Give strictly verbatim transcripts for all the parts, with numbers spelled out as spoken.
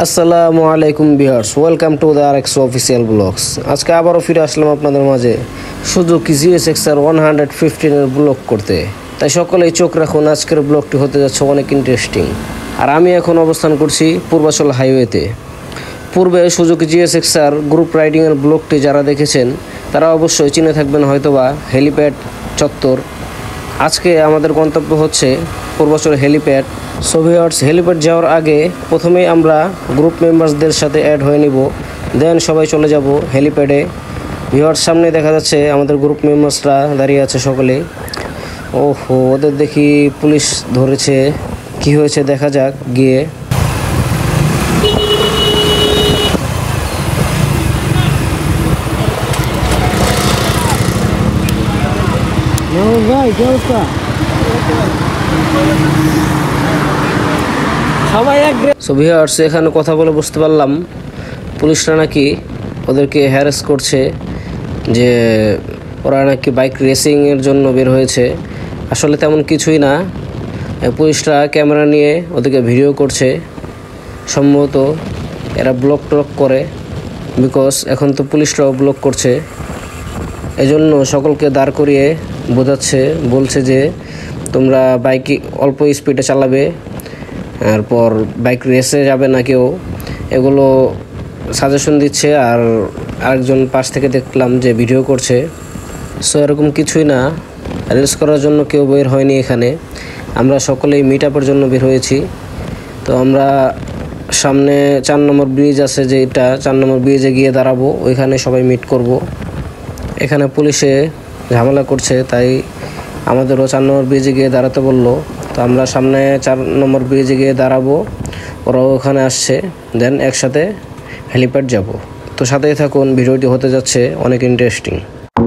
আসসালামু আলাইকুম viewers, welcome to the RX official blogs. আজকে আবারও ফিরে আসলাম আপনাদের মাঝে Suzuki GSXR one hundred fifteen এর ব্লগ করতে। তাই সকলেই চোখ রাখুন, আজকের ব্লগটি হতে যাচ্ছে অনেক ইন্টারেস্টিং। আর আমি এখন অবস্থান করছি পূর্বাচল হাইওয়েতে। পূর্বে সুজুকি জিএসএক্সআর গ্রুপ রাইডিংয়ের ব্লগটি যারা দেখেছেন তারা অবশ্যই চিনে থাকবেন হয়তোবা হেলিপ্যাড চত্বর। আজকে আমাদের গন্তব্য হচ্ছে Purbachal helipad. So viewers, helipad যাওয়ার আগে প্রথমেই আমরা গ্রুপ মেম্বার্সদের সাথে অ্যাড হয়ে নিব, দেন সবাই চলে যাব হেলিপ্যাডে। ভিউয়ার্স, সামনে দেখা যাচ্ছে আমাদের গ্রুপ মেম্বার্সরা দাঁড়িয়ে আছে সকলে। ওহো, ওদের দেখি পুলিশ ধরেছে, কি হয়েছে দেখা যাক গিয়ে। ভাই কি অবস্থা? সো ভিউয়ার্স, এখানে কথা বলে বুঝতে পারলাম পুলিশরা নাকি ওদেরকে হ্যারাস করছে, যে ওরা নাকি বাইক রেসিংয়ের জন্য বের হয়েছে। আসলে তেমন কিছুই না, পুলিশরা ক্যামেরা নিয়ে ওদেরকে ভিডিও করছে। সম্ভবত এরা ব্লক টক করে, বিকজ এখন তো পুলিশরাও ব্লক করছে। এজন্য সকলকে দাঁড় করিয়ে বোঝাচ্ছে, বলছে যে তোমরা বাইক অল্প স্পিডে চালাবে, তারপর বাইক রেসে যাবে না কেউ, এগুলো সাজেশন দিচ্ছে। আর আরেকজন পাশ থেকে দেখলাম যে ভিডিও করছে। সো এরকম কিছুই না, রেস করার জন্য কেউ বের হয়নি এখানে। আমরা সকলেই মিট আপের জন্য বের হয়েছি। তো আমরা সামনে চার নম্বর ব্রিজ আছে, যে এটা চার নম্বর ব্রিজে গিয়ে দাঁড়াবো, ওইখানে সবাই মিট করব। এখানে পুলিশে ঝামেলা করছে, তাই আমাদেরও চার নম্বর ব্রিজে গিয়ে দাঁড়াতে বললো। তো আমরা সামনে চার নম্বর ব্রিজে গিয়ে দাঁড়াবো, ওরাও ওখানে আসছে, দেন একসাথে হেলিপ্যাড যাব। তো সাথেই থাকুন, ভিডিওটি হতে যাচ্ছে অনেক ইন্টারেস্টিং।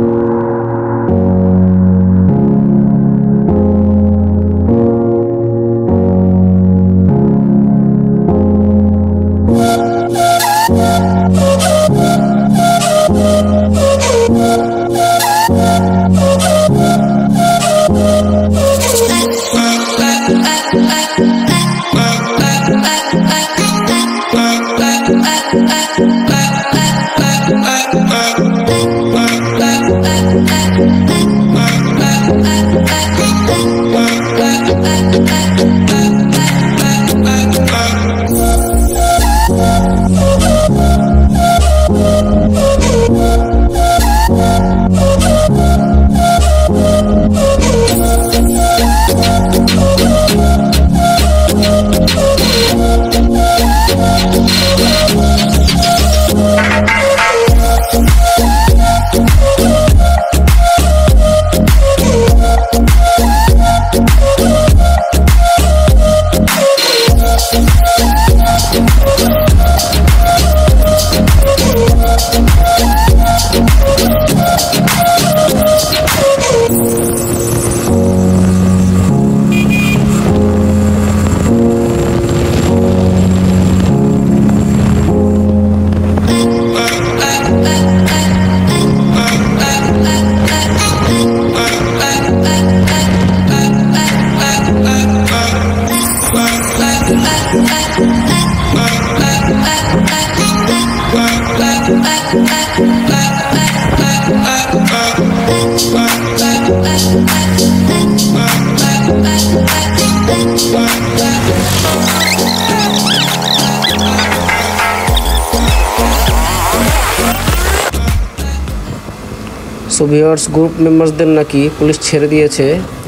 সো ভিউয়ার্স, গ্রুপ মেম্বারসদের নাকি পুলিশ ছেড়ে দিয়েছে,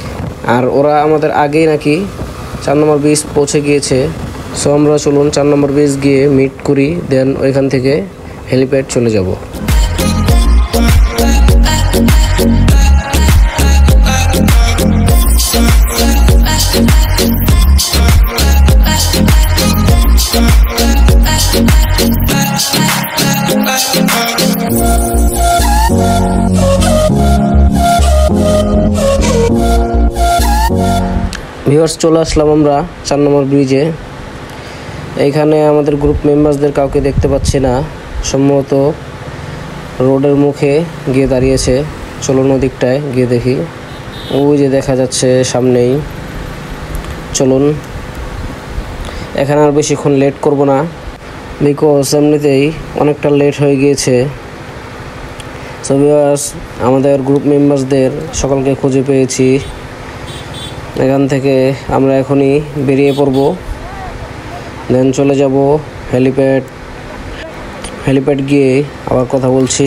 আর ওরা আমাদের আগেই নাকি চার নম্বর ব্রিজ পৌঁছে গিয়েছে। সো আমরা চলুন চার নম্বর ব্রিজ গিয়ে মিট করি, দেন ওইখান থেকে হেলিপ্যাড চলে যাব। ভিউয়ার্স, চলে আসলাম আমরা চার নম্বর ব্রিজে। এইখানে আমাদের গ্রুপ মেম্বারসদের কাউকে দেখতে পাচ্ছি না, সম্ভবত রোডের মুখে গিয়ে দাঁড়িয়েছে। চলুন ওদিকটায় গিয়ে দেখি। ওই যে দেখা যাচ্ছে সামনেই। চলুন, এখানে আর বেশিক্ষণ লেট করব না, বিকজ এমনিতেই অনেকটা লেট হয়ে গিয়েছে। সো ভিউয়ার্স, আমাদের গ্রুপ মেম্বারসদের সকলকে খুঁজে পেয়েছি। এখান থেকে আমরা এখনই বেরিয়ে পড়ব, দেন চলে যাব হেলিপ্যাড। হেলিপ্যাড গিয়ে আবার কথা বলছি।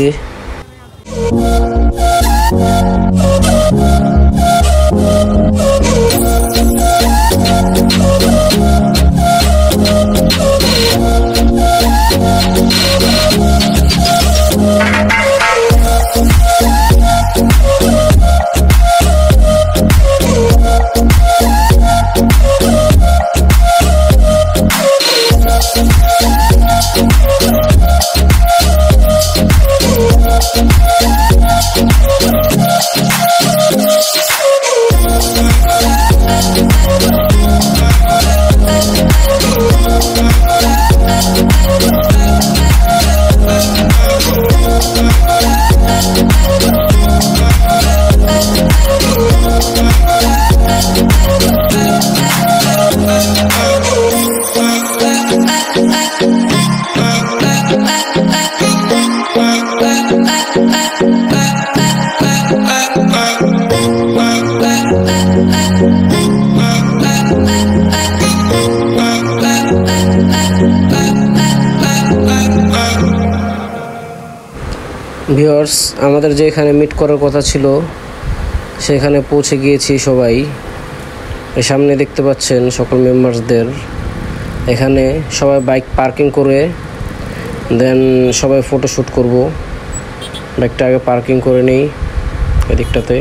ভিউয়ার্স, আমাদের যেখানে মিট করার কথা ছিল সেখানে পৌঁছে গিয়েছি সবাই। এই সামনে দেখতে পাচ্ছেন সকল মেম্বারসদের। এখানে সবাই বাইক পার্কিং করে দেন সবাই ফটোশ্যুট করব। বাইকটা আগে পার্কিং করে নেই এদিকটাতে।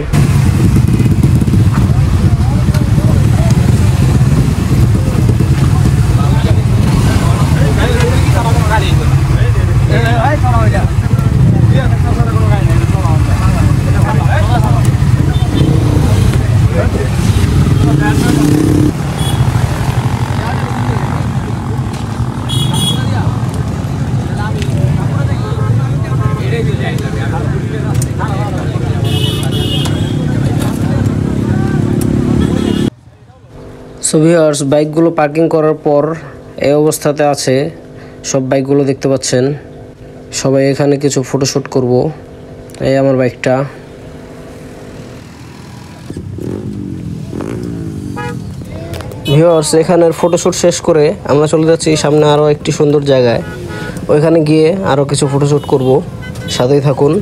সো ভিউয়ার্স, বাইকগুলো পার্কিং করার পর এই অবস্থাতে আছে সব বাইকগুলো দেখতে পাচ্ছেন। সবাই এখানে কিছু ফটোশ্যুট করব। এই আমার বাইকটা। ভিউয়ার্স, এখানের ফটোশ্যুট শেষ করে আমরা চলে যাচ্ছি সামনে আরও একটি সুন্দর জায়গায়। ওইখানে গিয়ে আরও কিছু ফটোশ্যুট করব। সাথেই থাকুন।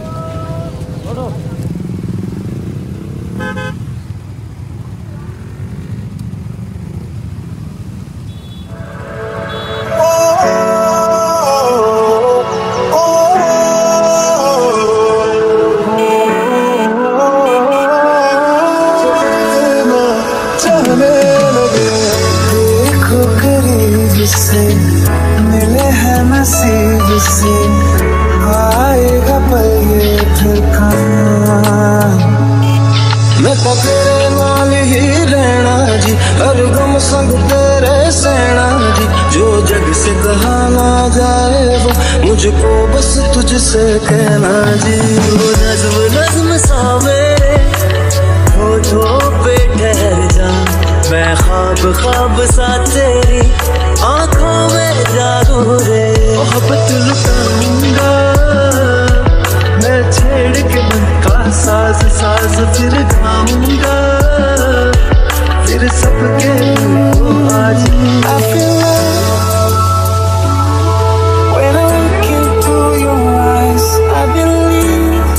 मिले हैं नसीब से आएगा पल ये फिर कहाँ। मैं तो तेरे नाल ही रहना जी, हर गम संग तेरे सहना जी। जो जग से कहा ना जाए वो मुझको बस तुझसे कहना जी। वो नज़्म नज़्म सा मेरे होठों पे ठहर जा, मैं ख्वाब ख्वाब सा तेरी आँखों में जागू रे। मोहब्बत लुटाऊंगा मैं छेड़ के मन का साज साज, फिर गाऊंगा फिर सबके को आज। I feel love when I look into your eyes. I believe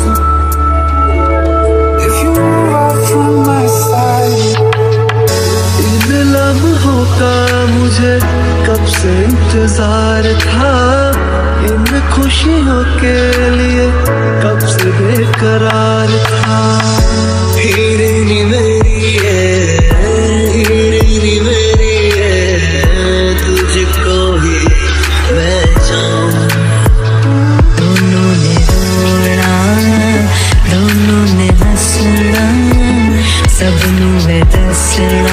if you move out from my side. इन लम्हों का मुझे कब से इंतजार था, इन खुशियों के लिए कब से बेकरार था। हीरे नी मेरी है, हीरे नी मेरी है, तुझको ही मैं चाहूं। दोनों ने रोना, दोनों ने हंसना, सबनों में दसना।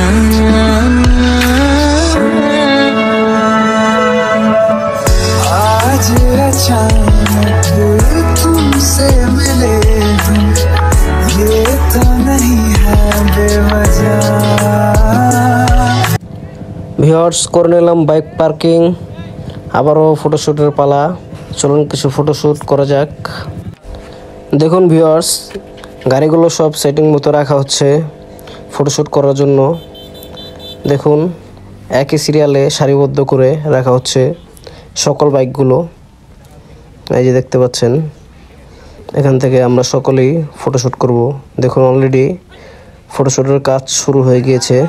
आज अचानक तुमसे मिले हम, ये तो नहीं है बेवजह। ভিউয়ার্স, করে নিলাম বাইক পার্কিং। আবারও ফটোশ্যুটের পালা। চলুন কিছু ফটোশ্যুট করা যাক। দেখুন ভিউয়ার্স, গাড়িগুলো সব সেটিং মতো রাখা হচ্ছে ফটোশ্যুট করার জন্য। দেখুন একই সিরিয়ালে সারিবদ্ধ করে রাখা হচ্ছে সকল বাইকগুলো। এই যে দেখতে পাচ্ছেন, এখান থেকে আমরা সকলেই ফটোশ্যুট করব। দেখুন অলরেডি ফটোশ্যুটের কাজ শুরু হয়ে গিয়েছে।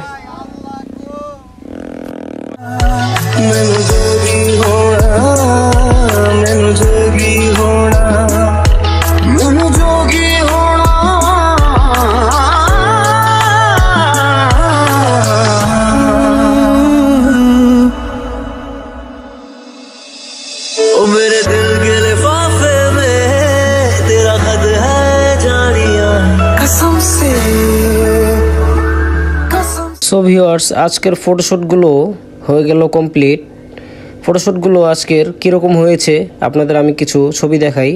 मेरे दिल के लिफाफे में तेरा खत है जानिया कसम से कसम। সো ভিউয়ার্স, আজকের ফটোশ্যুটগুলো হয়ে গেল কমপ্লিট। ফটোশ্যুটগুলো আজকের কীরকম হয়েছে আপনাদের আমি কিছু ছবি দেখাই।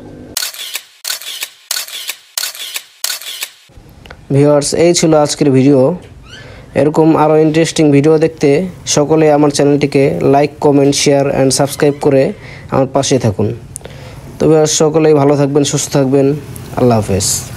ভিউয়ার্স, এই ছিল আজকের ভিডিও। এরকম আরও ইন্টারেস্টিং ভিডিও দেখতে সকলে আমার চ্যানেলটিকে like, comment, share and subscribe করে আমার পাশে থাকুন। তবে সকলেই ভালো থাকবেন, সুস্থ থাকবেন। আল্লাহ হাফেজ।